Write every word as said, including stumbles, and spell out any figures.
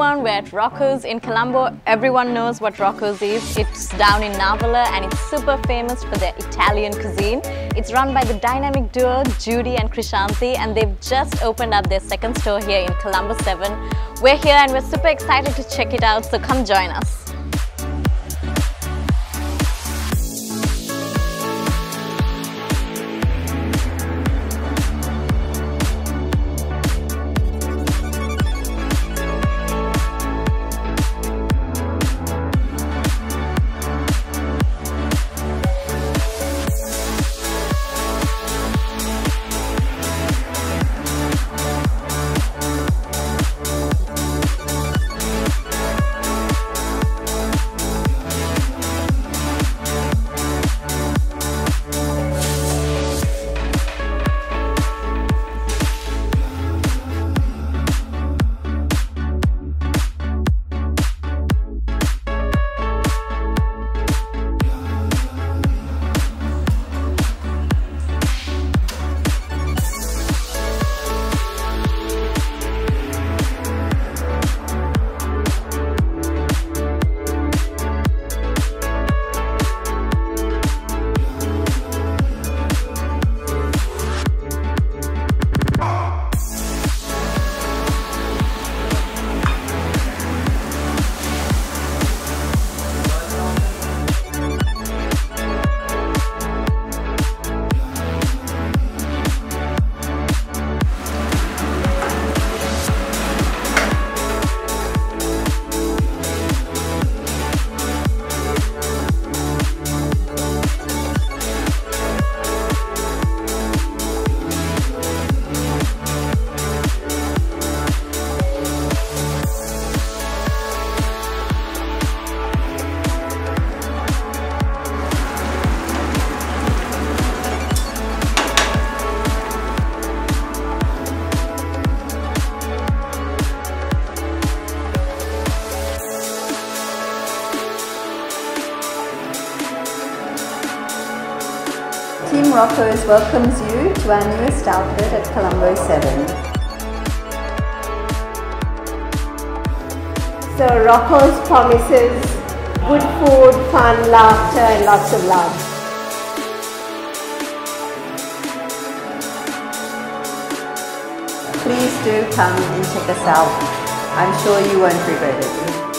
everyone, we're at Rocco's in Colombo. Everyone knows what Rocco's is. It's down in Navalla and it's super famous for their Italian cuisine. It's run by the dynamic duo Judy and Krishanti, and they've just opened up their second store here in Colombo seven. We're here and we're super excited to check it out, so come join us. Team Rocco's welcomes you to our newest outlet at Colombo seven. So Rocco's promises good food, fun, laughter and lots of love. Please do come and check us out. I'm sure you won't regret it.